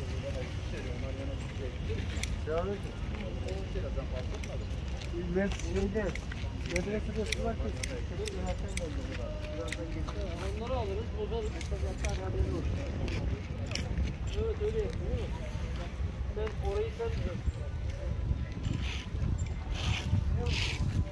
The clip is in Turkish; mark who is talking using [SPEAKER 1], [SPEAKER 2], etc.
[SPEAKER 1] Selamünaleyküm. Ben şeyde medresede su var ki.
[SPEAKER 2] Onları alırız, bozarız. Evet öyle yapıyor değil mi? Sen orayı sen düzelt.